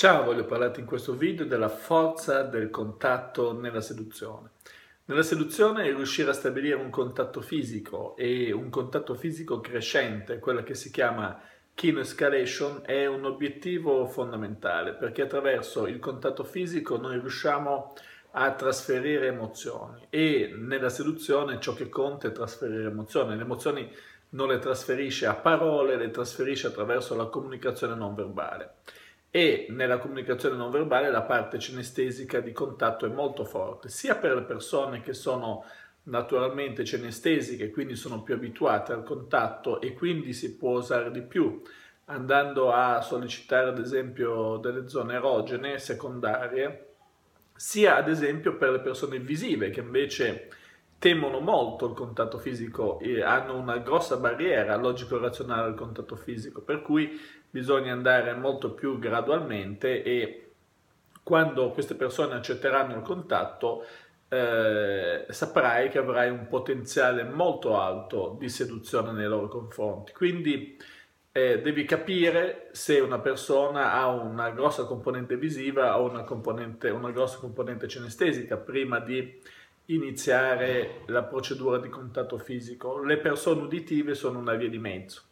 Ciao, voglio parlarti in questo video della forza del contatto nella seduzione. Nella seduzione è riuscire a stabilire un contatto fisico e un contatto fisico crescente, quella che si chiama kino-escalation, è un obiettivo fondamentale perché attraverso il contatto fisico noi riusciamo a trasferire emozioni e nella seduzione ciò che conta è trasferire emozioni. Le emozioni non le trasferisce a parole, le trasferisce attraverso la comunicazione non verbale. E nella comunicazione non verbale la parte cinestesica di contatto è molto forte, sia per le persone che sono naturalmente cinestesiche, quindi sono più abituate al contatto e quindi si può usare di più, andando a sollecitare ad esempio delle zone erogene secondarie, sia ad esempio per le persone visive che invece temono molto il contatto fisico e hanno una grossa barriera logico-razionale al contatto fisico, per cui bisogna andare molto più gradualmente e quando queste persone accetteranno il contatto saprai che avrai un potenziale molto alto di seduzione nei loro confronti. Quindi devi capire se una persona ha una grossa componente visiva o una grossa componente cinestesica prima di iniziare la procedura di contatto fisico. Le persone uditive sono una via di mezzo.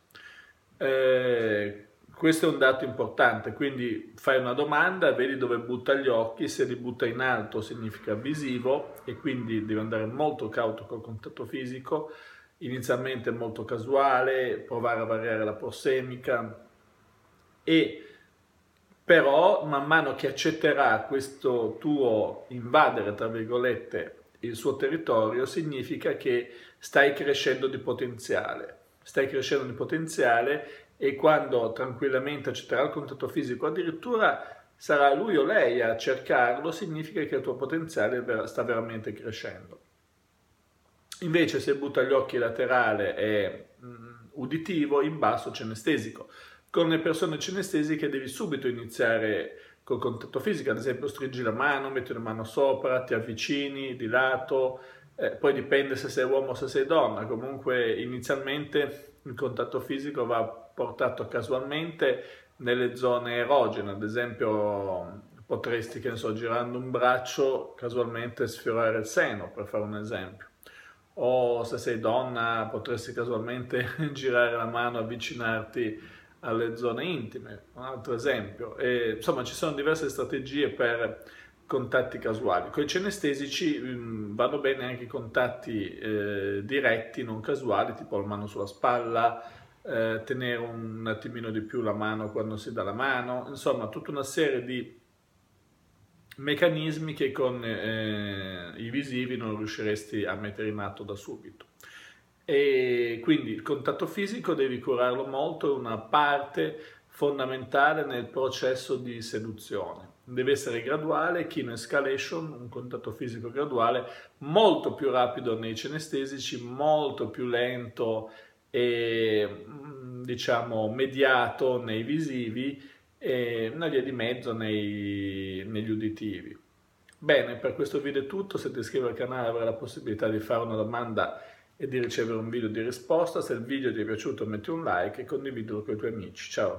Questo è un dato importante, quindi fai una domanda, vedi dove butta gli occhi, se li butta in alto significa visivo e quindi devi andare molto cauto col contatto fisico, inizialmente molto casuale, provare a variare la prossemica e però man mano che accetterà questo tuo invadere, tra virgolette, il suo territorio, significa che stai crescendo di potenziale. Stai crescendo di potenziale e quando tranquillamente accetterà il contatto fisico, addirittura sarà lui o lei a cercarlo, significa che il tuo potenziale sta veramente crescendo. Invece se butta gli occhi laterale è uditivo, in basso cinestesico. Con le persone cinestesiche devi subito iniziare col contatto fisico, ad esempio stringi la mano, metti una mano sopra, ti avvicini di lato, poi dipende se sei uomo o se sei donna, comunque inizialmente il contatto fisico va portato casualmente nelle zone erogene, ad esempio potresti, che ne so, girando un braccio casualmente sfiorare il seno, per fare un esempio. O se sei donna potresti casualmente girare la mano, avvicinarti alle zone intime, un altro esempio. E, insomma, ci sono diverse strategie per contatti casuali. Con i cinestesici vanno bene anche i contatti diretti, non casuali, tipo la mano sulla spalla, tenere un attimino di più la mano quando si dà la mano, insomma, tutta una serie di meccanismi che con i visivi non riusciresti a mettere in atto da subito. E quindi il contatto fisico devi curarlo molto, è una parte fondamentale nel processo di seduzione. Deve essere graduale, kino escalation, un contatto fisico graduale, molto più rapido nei cinestesici, molto più lento e diciamo mediato nei visivi e una via di mezzo negli uditivi. Bene, per questo video è tutto, se ti iscrivi al canale avrai la possibilità di fare una domanda e di ricevere un video di risposta. Se il video ti è piaciuto metti un like e condividilo con i tuoi amici. Ciao!